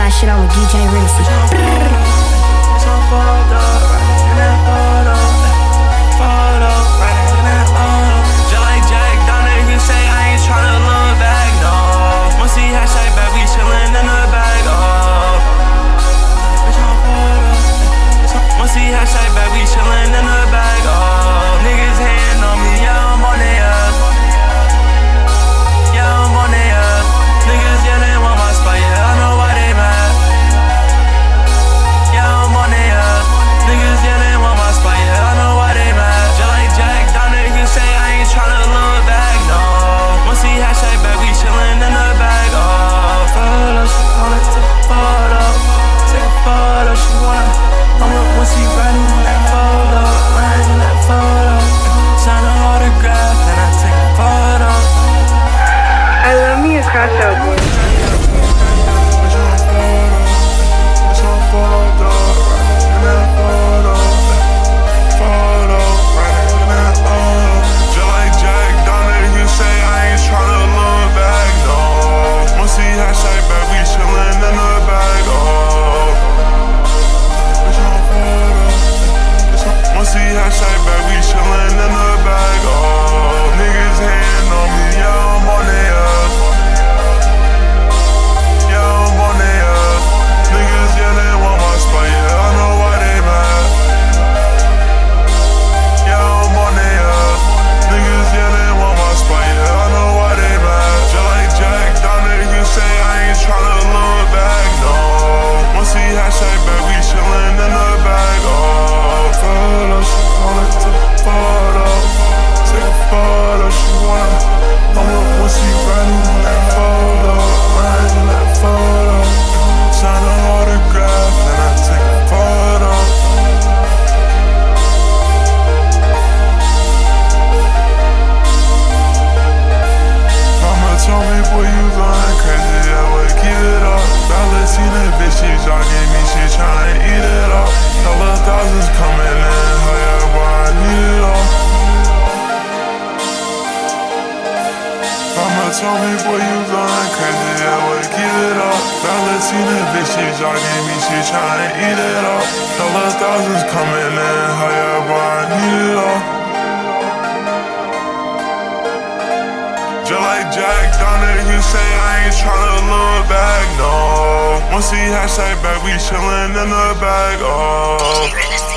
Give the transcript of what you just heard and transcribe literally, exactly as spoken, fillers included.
my shit on with D J Rincy. Crash out, boy. Told me, boy, you going crazy, yeah, well, keep it up. Valentina, bitch, she jogging me, she tryna eat it up. Dollar thousands coming in, higher, boy, I need it all. Just like Jack Donner, you say I ain't tryna look back, no. Once he hashtag back, we chillin' in the bag, oh.